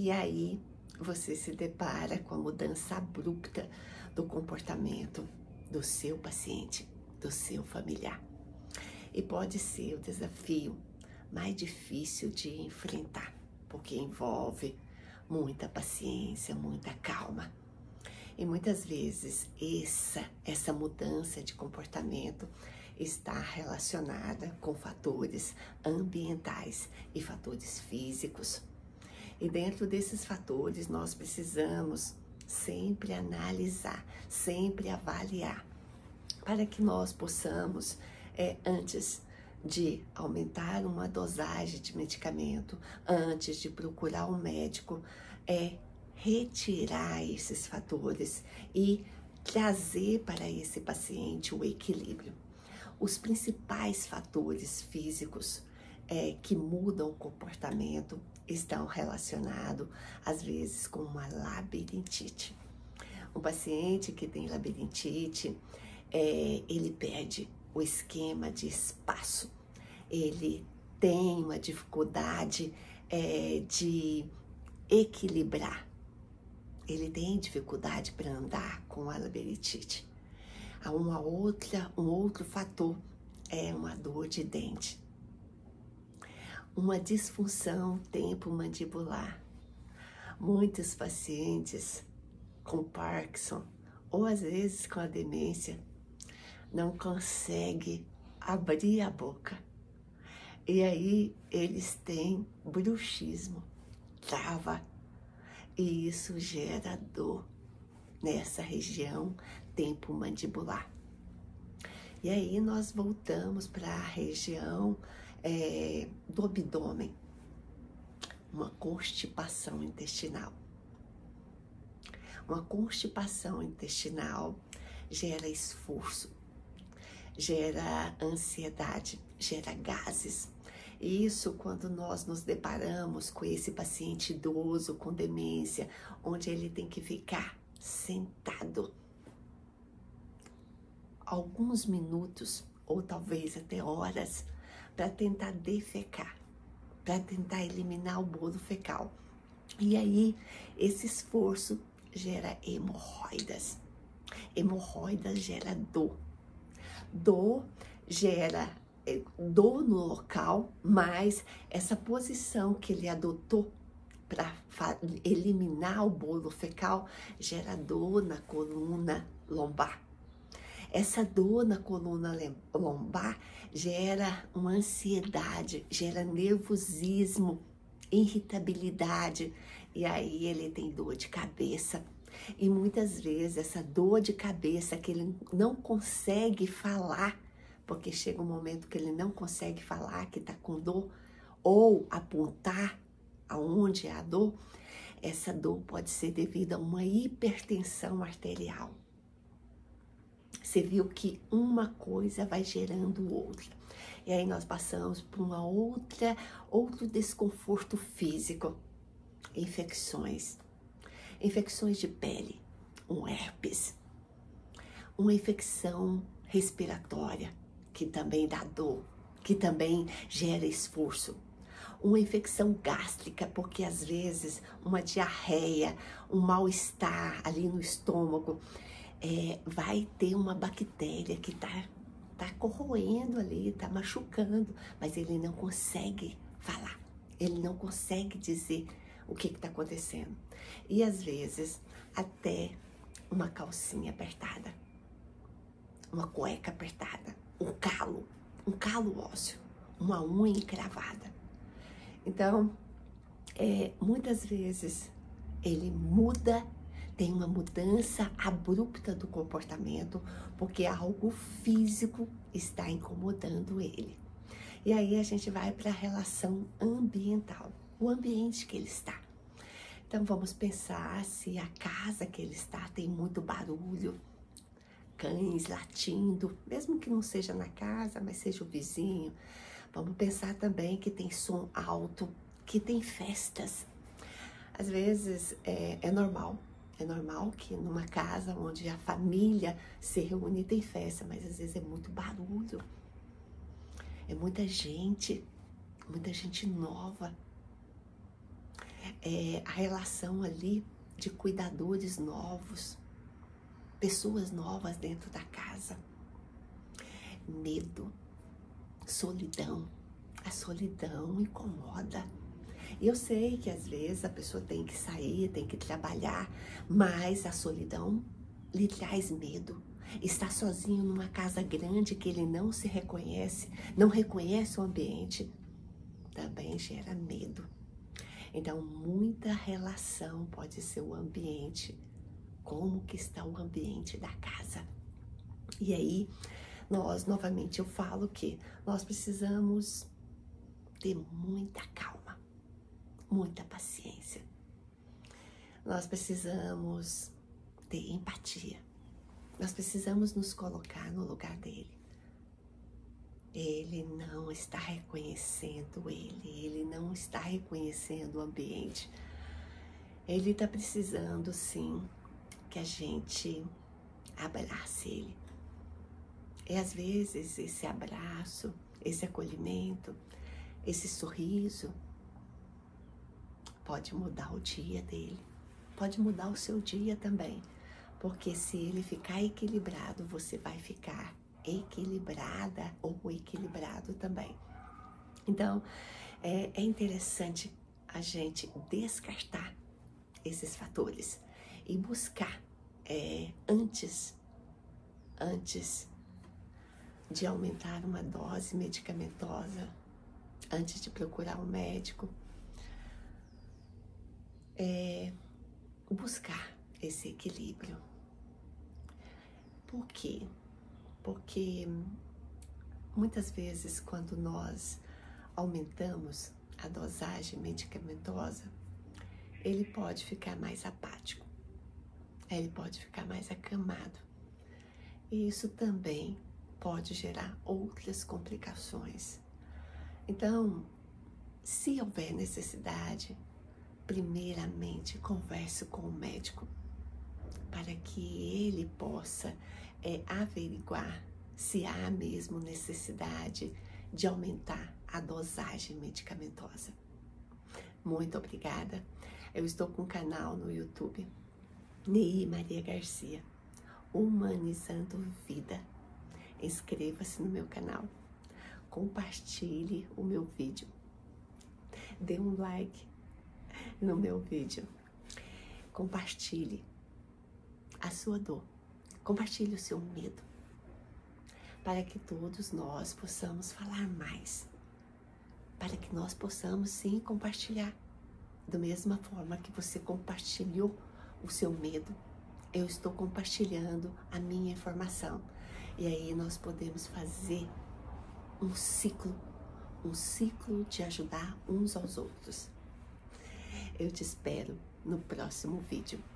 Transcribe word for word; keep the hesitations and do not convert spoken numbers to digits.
E aí você se depara com a mudança abrupta do comportamento do seu paciente, do seu familiar. E pode ser o desafio mais difícil de enfrentar, porque envolve muita paciência, muita calma. E muitas vezes essa, essa mudança de comportamento está relacionada com fatores ambientais e fatores físicos. E dentro desses fatores nós precisamos sempre analisar, sempre avaliar, para que nós possamos, é, antes de aumentar uma dosagem de medicamento, antes de procurar um médico, é retirar esses fatores e trazer para esse paciente o equilíbrio. Os principais fatores físicos é, que mudam o comportamento estão relacionados, às vezes, com uma labirintite. Um paciente que tem labirintite, é, ele perde o esquema de espaço, ele tem uma dificuldade é, de equilibrar, ele tem dificuldade para andar com a labirintite. Há uma outra, um outro fator é uma dor de dente, uma disfunção temporomandibular. Muitos pacientes com Parkinson ou às vezes com a demência não conseguem abrir a boca. E aí eles têm bruxismo, trava, e isso gera dor nessa região temporomandibular. E aí nós voltamos para a região é, do abdômen, uma constipação intestinal. Uma constipação intestinal gera esforço, gera ansiedade, gera gases. E isso quando nós nos deparamos com esse paciente idoso com demência, onde ele tem que ficar sentado alguns minutos ou talvez até horas para tentar defecar, para tentar eliminar o bolo fecal. E aí esse esforço gera hemorroidas. Hemorroidas gera dor. Dor gera dor no local, mas essa posição que ele adotou para eliminar o bolo fecal gera dor na coluna lombar. Essa dor na coluna lombar gera uma ansiedade, gera nervosismo, irritabilidade, e aí ele tem dor de cabeça. E muitas vezes essa dor de cabeça que ele não consegue falar, porque chega um momento que ele não consegue falar que está com dor, ou apontar aonde é a dor, essa dor pode ser devido a uma hipertensão arterial. Você viu que uma coisa vai gerando outra. E aí nós passamos por uma outra, outro desconforto físico. Infecções. Infecções de pele, um herpes. Uma infecção respiratória, que também dá dor, que também gera esforço. Uma infecção gástrica, porque às vezes uma diarreia, um mal-estar ali no estômago, é, vai ter uma bactéria que está tá corroendo ali, está machucando, mas ele não consegue falar, ele não consegue dizer o que está acontecendo. E às vezes até uma calcinha apertada, uma cueca apertada, um calo, um calo ósseo, uma unha encravada. Então, é, muitas vezes ele muda, tem uma mudança abrupta do comportamento, porque algo físico está incomodando ele. E aí a gente vai para a relação ambiental, o ambiente que ele está. Então vamos pensar se a casa que ele está tem muito barulho, cães latindo, mesmo que não seja na casa, mas seja o vizinho. Vamos pensar também que tem som alto, que tem festas. Às vezes é, é normal, é normal que numa casa onde a família se reúne tem festa, mas às vezes é muito barulho, é muita gente, muita gente nova. é, a relação ali de cuidadores novos, pessoas novas dentro da casa. Medo, solidão. A solidão incomoda. Eu sei que às vezes a pessoa tem que sair, tem que trabalhar, mas a solidão lhe traz medo. Estar sozinho numa casa grande que ele não se reconhece, não reconhece o ambiente, também gera medo. Então, muita relação pode ser o ambiente, como que está o ambiente da casa. E aí, nós, novamente, eu falo que nós precisamos ter muita calma, muita paciência. Nós precisamos ter empatia. Nós precisamos nos colocar no lugar dele. Ele não está reconhecendo ele, ele não está reconhecendo o ambiente. Ele está precisando, sim, que a gente abrace ele. E às vezes esse abraço, esse acolhimento, esse sorriso pode mudar o dia dele, pode mudar o seu dia também. Porque se ele ficar equilibrado, você vai ficar equilibrada ou equilibrado também. Então, é, é interessante a gente descartar esses fatores e buscar é, antes, antes de aumentar uma dose medicamentosa, antes de procurar um médico, é, buscar esse equilíbrio. Por quê? Porque muitas vezes quando nós aumentamos a dosagem medicamentosa, ele pode ficar mais apático, ele pode ficar mais acamado. E isso também pode gerar outras complicações. Então, se houver necessidade, primeiramente converse com o médico para que ele possa é, averiguar se há mesmo necessidade de aumentar a dosagem medicamentosa. Muito obrigada. Eu estou com um canal no YouTube, Nery Maria Garcia, Humanizando Vida. Inscreva-se no meu canal, compartilhe o meu vídeo, dê um like no meu vídeo, compartilhe a sua dor, compartilhe o seu medo, para que todos nós possamos falar mais, para que nós possamos sim compartilhar, da mesma forma que você compartilhou o seu medo, eu estou compartilhando a minha informação, e aí nós podemos fazer um ciclo, um ciclo de ajudar uns aos outros. Eu te espero no próximo vídeo.